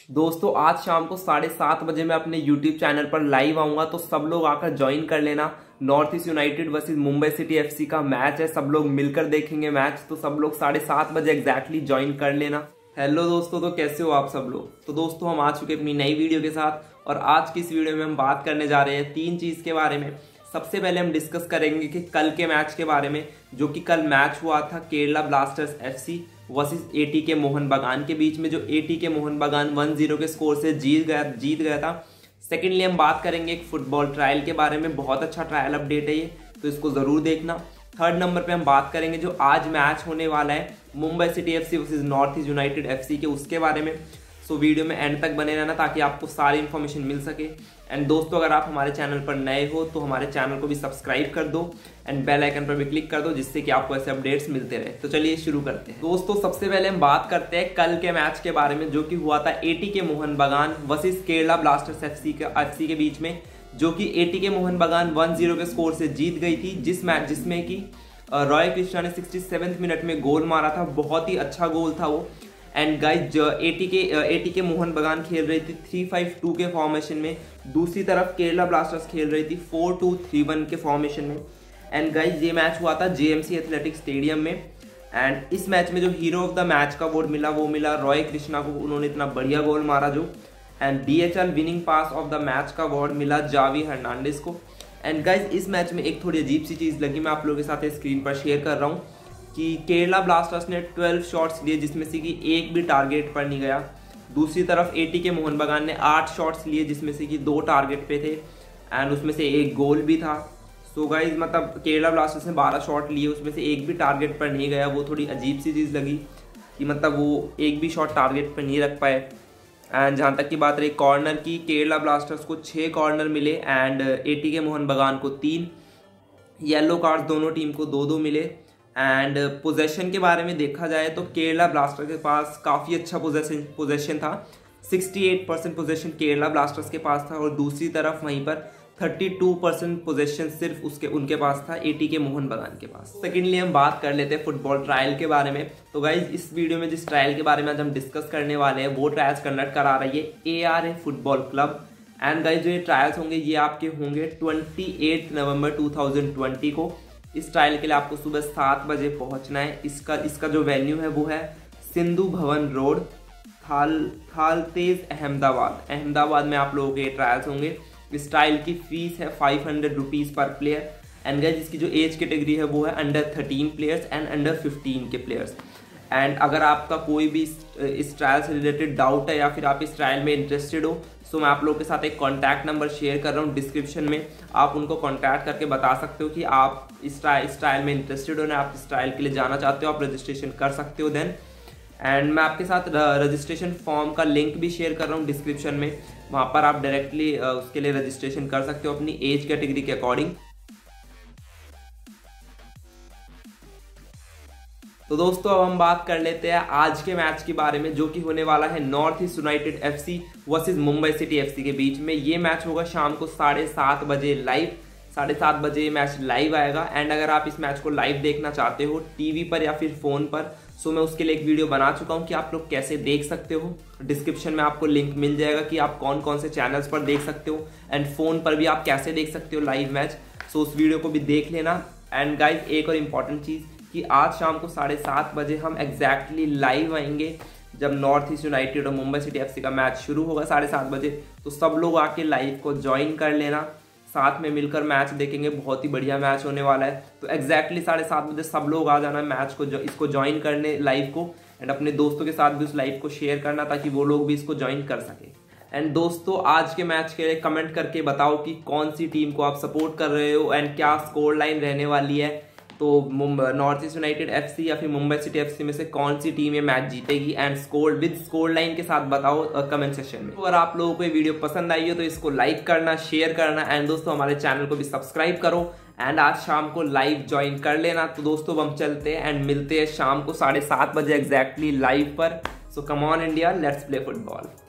दोस्तों आज शाम को 7:30 बजे मैं अपने YouTube चैनल पर लाइव आऊंगा, तो सब लोग आकर ज्वाइन कर लेना। North east United versus Mumbai city FC का मैच है, सब लोग मिलकर देखेंगे मैच, तो सब लोग 7:30 बजे एग्जैक्टली ज्वाइन कर लेना। हेलो दोस्तों, तो कैसे हो आप सब लोग। तो दोस्तों हम आ चुके अपनी नई वीडियो के साथ, और आज की इस वीडियो में हम बात करने जा रहे हैं 3 चीज के बारे में। सबसे पहले हम डिस्कस करेंगे कि कल के मैच के बारे में, जो कि कल मैच हुआ था Kerala Blasters FC versus ATK Mohun Bagan के बीच में, जो एटीके मोहन बगान 1-0 के स्कोर से जीत गया था। सेकेंडली हम बात करेंगे एक फुटबॉल ट्रायल के बारे में, बहुत अच्छा ट्रायल अपडेट है ये, तो इसको जरूर देखना। थर्ड नंबर पे हम बात करेंगे जो आज मैच होने वाला है Mumbai city FC versus North east United FC के, उसके बारे में। सो वीडियो में एंड तक बने रहना ताकि आपको सारी इन्फॉर्मेशन मिल सके। एंड दोस्तों अगर आप हमारे चैनल पर नए हो तो हमारे चैनल को भी सब्सक्राइब कर दो एंड बेल आइकन पर भी क्लिक कर दो, जिससे कि आपको ऐसे अपडेट्स मिलते रहे। तो चलिए शुरू करते हैं। दोस्तों सबसे पहले हम बात करते हैं कल के मैच के बारे में, जो कि हुआ था एटीके मोहन बगान वर्सेस केरला ब्लास्टर्स एफसी के बीच में, जो कि एटीके मोहन बगान 1-0 के स्कोर से जीत गई थी। जिसमें कि रॉय कृष्णा ने 67वें मिनट में गोल मारा था, बहुत ही अच्छा गोल था वो। एंड गाइज एटीके मोहन बगान खेल रही थी 3-5-2 के फॉर्मेशन में, दूसरी तरफ केरला ब्लास्टर्स खेल रही थी 4-2-3-1 के फॉर्मेशन में। एंड गाइज ये मैच हुआ था जेएमसी एथलेटिक स्टेडियम में। एंड इस मैच में जो हीरो ऑफ द मैच का अवार्ड मिला वो मिला रॉय कृष्णा को, उन्होंने इतना बढ़िया गोल मारा जो। And DHL winning pass of the match का अवार्ड मिला जावी हर्नांडिस को। एंड गाइज इस मैच में एक थोड़ी अजीब सी चीज़ लगी, मैं आप लोगों के साथ स्क्रीन पर शेयर कर रहा हूँ कि केरला ब्लास्टर्स ने 12 शॉट्स लिए, जिसमें से कि एक भी टारगेट पर नहीं गया। दूसरी तरफ एटीके मोहन बगान ने 8 शॉट्स लिए, जिसमें से कि 2 टारगेट पे थे एंड उसमें से एक गोल भी था। सो गाइज मतलब केरला ब्लास्टर्स ने 12 शॉट लिए, उसमें से एक भी टारगेट पर नहीं गया। वो थोड़ी अजीब सी चीज़ लगी कि मतलब वो एक भी शॉट टारगेट पर नहीं रख पाए। एंड जहाँ तक की बात रही कॉर्नर की, केरला ब्लास्टर्स को 6 कॉर्नर मिले एंड एटीके मोहन बगान को 3। येलो कार्ड दोनों टीम को 2-2 मिले। एंड पोजेशन के बारे में देखा जाए तो केरला ब्लास्टर के पास काफ़ी अच्छा पोजेशन था, 68% पोजेशन केरला ब्लास्टर्स के पास था, और दूसरी तरफ वहीं पर 32% पोजेशन सिर्फ उनके पास था एटीके मोहन बगान के पास। सेकेंडली हम बात कर लेते हैं फुटबॉल ट्रायल के बारे में। तो गाइज इस वीडियो में जिस ट्रायल के बारे में आज हम डिस्कस करने वाले हैं वो ट्रायल्स कंडक्ट करा रही है ARA football club. And guys जो ये ट्रायल्स होंगे ये आपके होंगे 28 नवंबर 2020 को। इस ट्रायल के लिए आपको सुबह 7 बजे पहुंचना है। इसका जो वेन्यू है वो है सिंधु भवन रोड, थालतेज अहमदाबाद में आप लोगों के ट्रायल्स होंगे। इस ट्रायल की फीस है 500 रुपीज़ पर प्लेयर। एंड गाइस इसकी जो एज कैटेगरी है वो है अंडर 13 प्लेयर्स एंड अंडर 15 के प्लेयर्स। एंड अगर आपका कोई भी इस ट्रायल से रिलेटेड डाउट है या फिर आप इस ट्रायल में इंटरेस्टेड हो, सो मैं आप लोगों के साथ एक कॉन्टैक्ट नंबर शेयर कर रहा हूँ डिस्क्रिप्शन में, आप उनको कॉन्टैक्ट करके बता सकते हो कि आप इस ट्रायल में इंटरेस्टेड हो ना, आप इस ट्रायल के लिए जाना चाहते हो, आप रजिस्ट्रेशन कर सकते हो देन। एंड मैं आपके साथ रजिस्ट्रेशन फॉर्म का लिंक भी शेयर कर रहा हूँ डिस्क्रिप्शन में, वहाँ पर आप डायरेक्टली उसके लिए रजिस्ट्रेशन कर सकते हो अपनी एज कैटेगरी के अकॉर्डिंग। तो दोस्तों अब हम बात कर लेते हैं आज के मैच के बारे में, जो कि होने वाला है North east United FC versus Mumbai city FC के बीच में। ये मैच होगा शाम को 7:30 बजे लाइव, 7:30 बजे ये मैच लाइव आएगा। एंड अगर आप इस मैच को लाइव देखना चाहते हो टीवी पर या फिर फोन पर, सो मैं उसके लिए एक वीडियो बना चुका हूँ कि आप लोग कैसे देख सकते हो। डिस्क्रिप्शन में आपको लिंक मिल जाएगा कि आप कौन कौन से चैनल्स पर देख सकते हो, एंड फोन पर भी आप कैसे देख सकते हो लाइव मैच। सो उस वीडियो को भी देख लेना। एंड गाइज एक और इम्पॉर्टेंट चीज़ कि आज शाम को 7:30 बजे हम एग्जैक्टली लाइव आएंगे जब नॉर्थ ईस्ट यूनाइटेड और मुंबई सिटी एफसी का मैच शुरू होगा 7:30 बजे। तो सब लोग आके लाइव को ज्वाइन कर लेना, साथ में मिलकर मैच देखेंगे, बहुत ही बढ़िया मैच होने वाला है। तो एग्जैक्टली 7:30 बजे सब लोग आ जाना मैच को इसको ज्वाइन करने लाइव को, एंड अपने दोस्तों के साथ भी उस लाइव को शेयर करना ताकि वो लोग भी इसको ज्वाइन कर सके। एंड दोस्तों आज के मैच के लिए कमेंट करके बताओ कि कौन सी टीम को आप सपोर्ट कर रहे हो एंड क्या स्कोर लाइन रहने वाली है। तो नॉर्थ ईस्ट यूनाइटेड एफसी या फिर मुंबई सिटी एफसी में से कौन सी टीम ये मैच जीतेगी, एंड स्कोर लाइन के साथ बताओ कमेंट सेक्शन में। तो अगर आप लोगों को ये वीडियो पसंद आई हो तो इसको लाइक करना, शेयर करना, एंड दोस्तों हमारे चैनल को भी सब्सक्राइब करो। एंड आज शाम को लाइव ज्वाइन कर लेना। तो दोस्तों हम चलते हैं एंड मिलते हैं शाम को 7:30 बजे एग्जैक्टली लाइव पर। So come on India, let's play football.